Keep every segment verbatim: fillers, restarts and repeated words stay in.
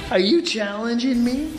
Are you challenging me?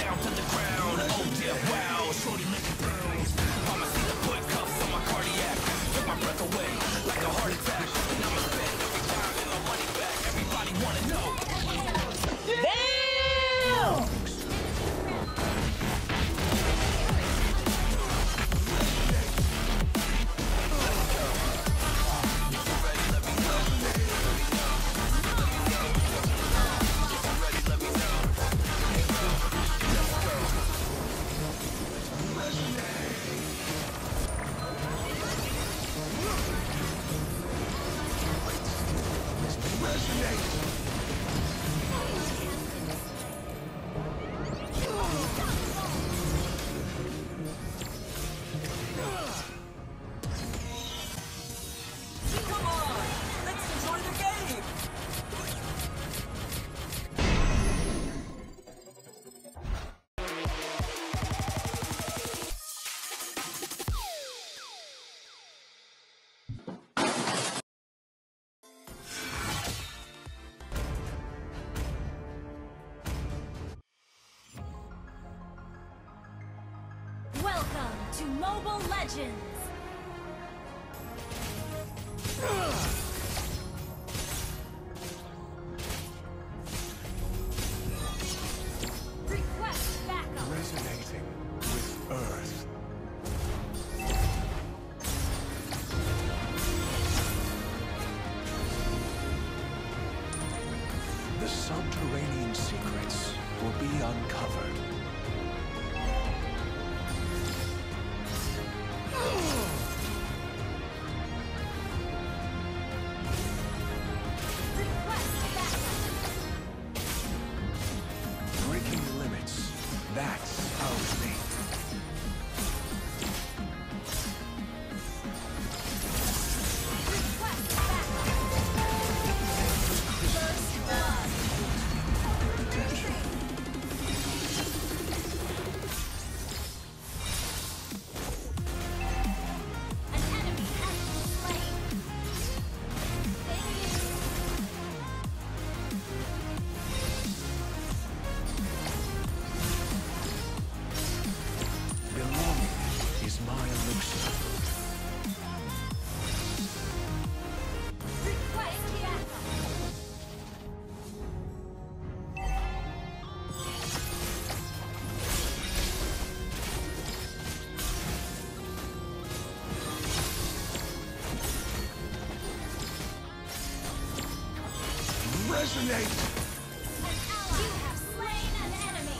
Welcome to Mobile Legends! Request backup! Resonating with Earth. The subterranean secrets will be uncovered. Breaking limits. That's our thing. Resonate! You have slain an enemy!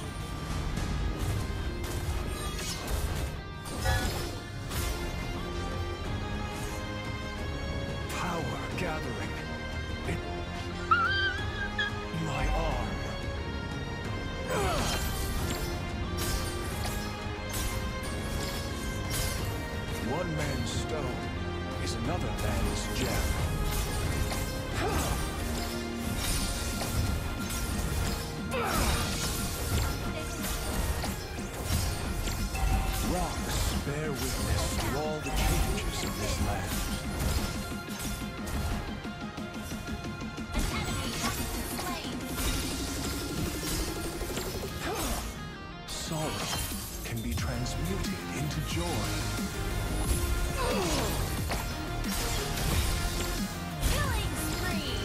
Power gathering in my arm. One man's stone is another man's gem. Rocks bear witness to all the changes of this land. An enemy has been slain! Sorrow can be transmuted into joy. Killing spree!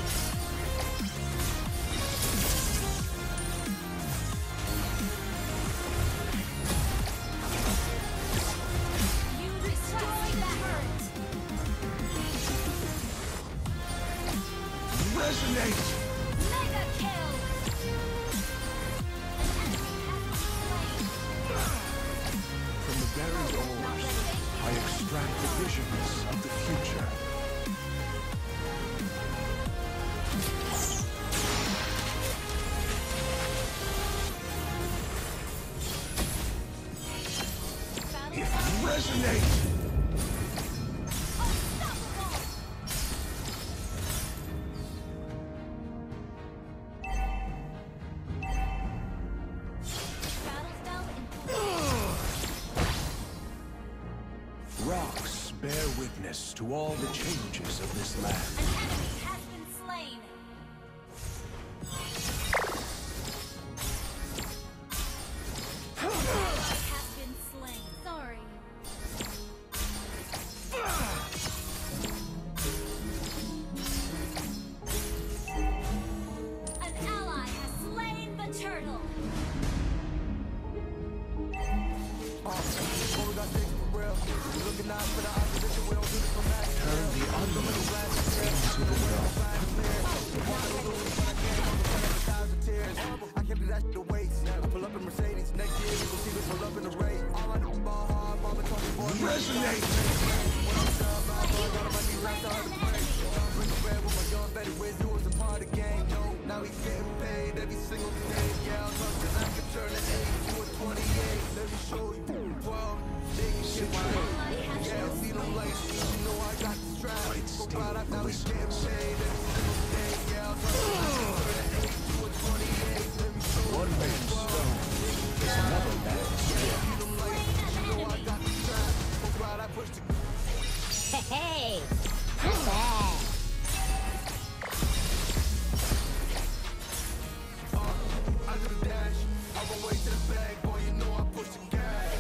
You destroyed the hurt! Resonate! Mega kill! An enemy has been slain! From the buried ores, I extract the visions of the future. If you resonate! Unstoppable! Battle spell in full. Rocks bear witness to all the changes of this land. An enemy has been slain! Turn the unknown into the known. I can't do that shit to waste. I pull up in Mercedes. Next year, you will see me pull up in the race. All I do is ball hard, mama told me for Resonate! Bring the bread with my young Betty. Where's yours a part of the game? No, now he's getting paid every single day. Yeah, I'm up cause I can turn an eight to a twenty-eight. Let me show you. twelve, big shit. Yeah, see them lights. You know I got the strap. Go right up, now he's getting paid every single day. Yeah, I'm up cause I can turn an eight to a twenty-eight. Let me show you. One man's stone is another man's gem. See them lights. You know I got the strap. Go right, I push the Hey, not bad. I do the dash, I run way to the bag, boy, you know I push the gas.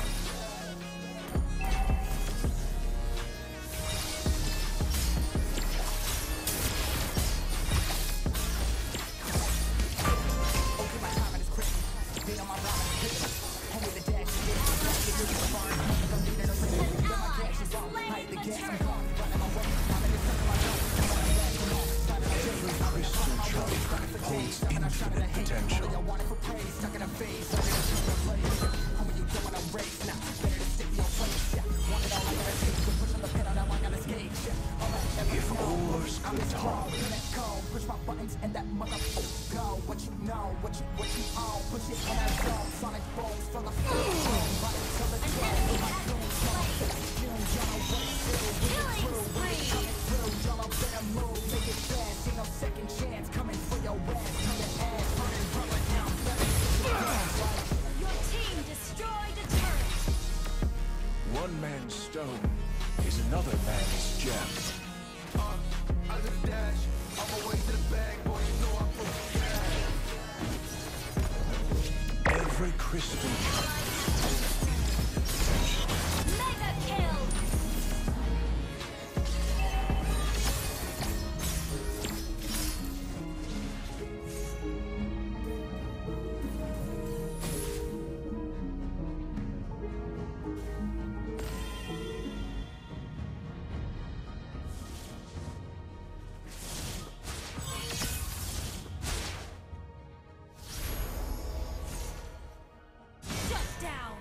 Okay, my timing is quick. Be on my ride, hit it. Home with the dash, yeah. Get to the farm, I'm leading a ring. Got my cash is on, I hit the gas, I'm gone. Running my work, I'm in the center of my zone. Every crystal chunk holds infinite potential. I want it for praise, stuck in a phase. I'm gonna turn the place. Homie, you don't wanna race now. Better to stick to your place. Yeah, want it all, I gotta take. So push on the pedal, now I gotta skate. Yeah, all right, If oars could talk, let's go. Push my buttons and that motherfucker go. What you know, what you what you own. Push it on that zone. Sonic bones from the floor. Right till the end. My goons gone. You don't know what it feels. Killing spree. Through, y'all better move. Make it fast. Ain't no second chance coming for your ass. Turn your ass, run and run right now. Your team destroyed a turret. one man's stone is another man's gem. I do the dash. I'm away to the bag, boy. You know I push the gas. Every crystal chunk Mega kill. Shut down.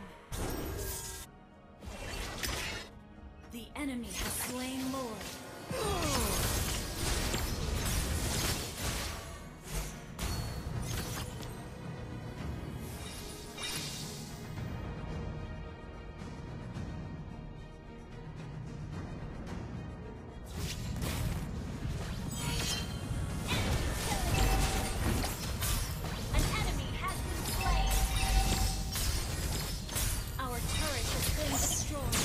The enemy has slain Lord. An enemy has been slain. Our turret has been destroyed.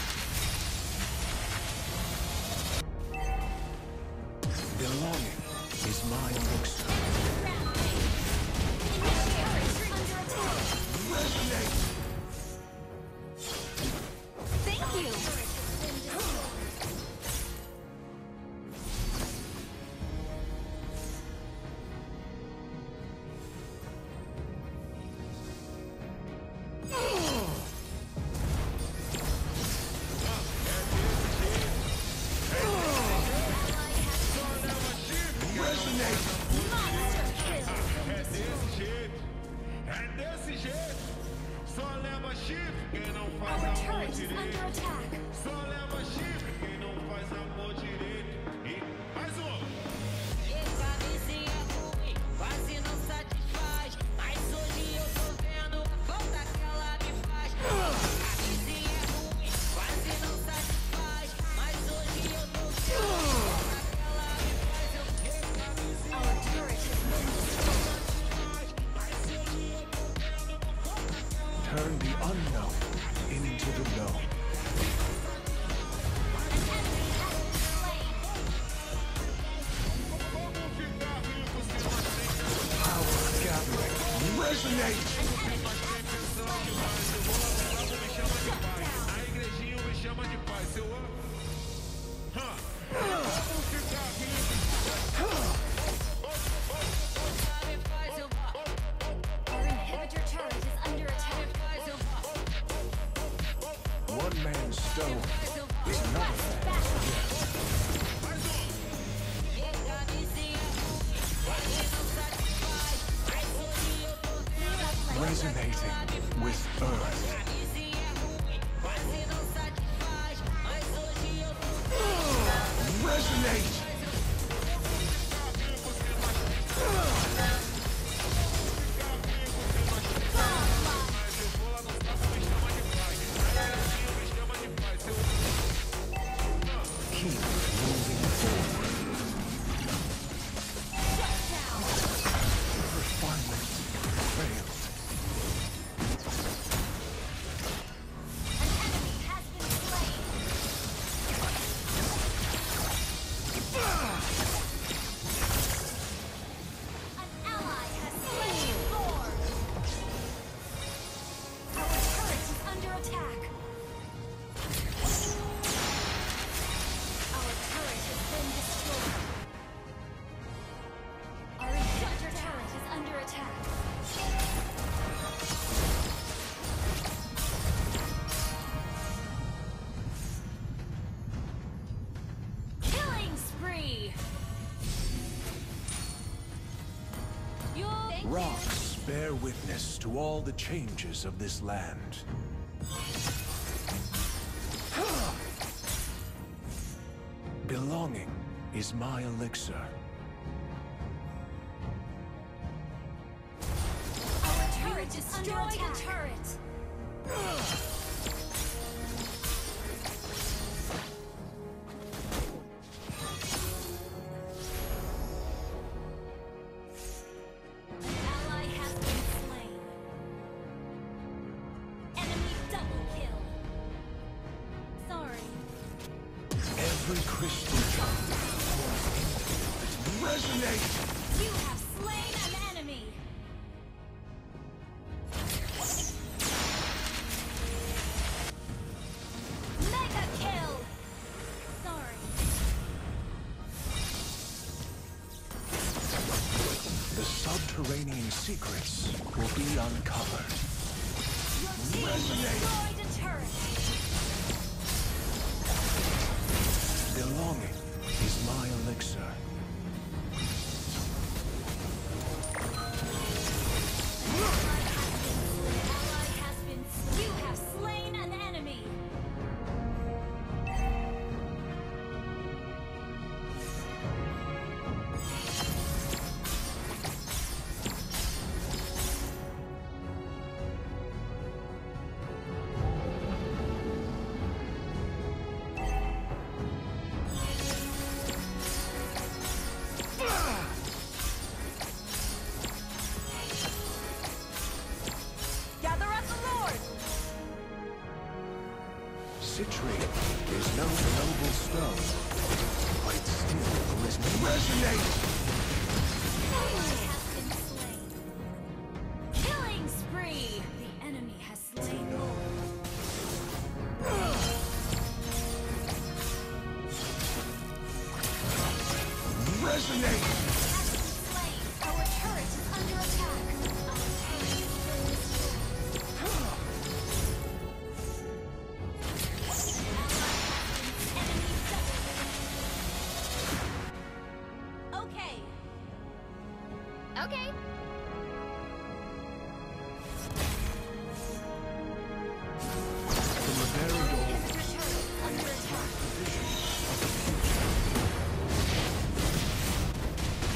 belonging is my elixir. Rampage. Our turret is under attack. Resonate! Thank you. Our turret has been destroyed. Monster kill. É desse jeito, é desse jeito. Só leva chifre quem não faz Our amor turret is under direito. attack. Só leva chifre quem não faz amor direito. E mais um. Essa vizinha ruim, quase não satisfaz. Mas hoje eu tô vendo a falta que ela me faz. A vizinha ruim, quase não satisfaz. Mas hoje eu tô vendo a falta que ela me faz. Eu sei que a vizinha Our turret has been destroyed. faz. Mas hoje eu tô vendo a falta que ela Turn the unknown into the known. An enemy has been slain. Vamos ficar rico se nós temos. Power gathering. Resonate! A igrejinha me chama de pai, seu amo. Hã? Vamos ficar rico. me faz. Eu Our inhibitor turret is under attack. faz, eu One man's stone faz, eu Resonating with Earth. Resonate! Keep moving forward. Refinement failed. Rocks bear witness to all the changes of this land. Belonging is my elixir. Our turret is under attack. Turret. Every crystal child resonate! You have slain an enemy! Mega kill! Sorry. The subterranean secrets will be uncovered. Your team Resonate! destroyed a turret! Belonging is my elixir. You have slain an enemy! Citrine is no noble stone, but it still is resonate! Enemy has been slain. Killing spree! The enemy has slain more. Resonate! Has been slain. Our turret is under attack. Our turret has been destroyed. Okay. From the very old Under attack. vision of the future.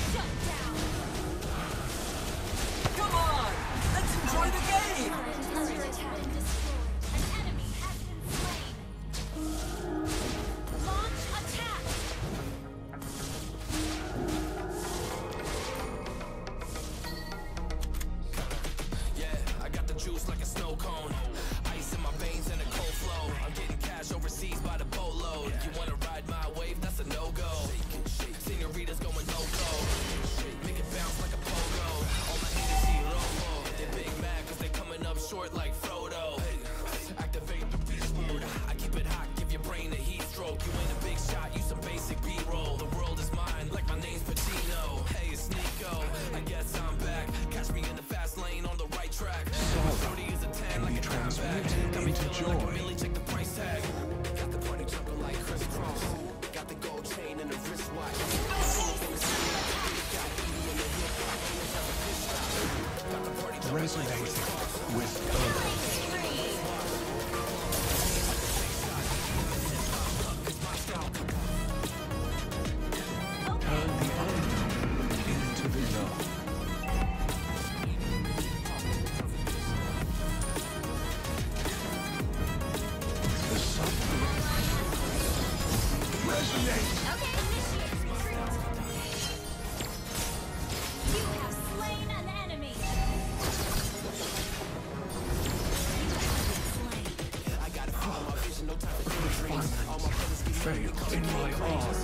resonating with turn the unknown into the known. The suffering resonates. Okay, initiate retreat. You have slain an enemy. You have been slain. Fail in my arm.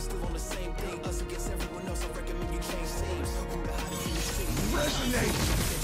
Resonate!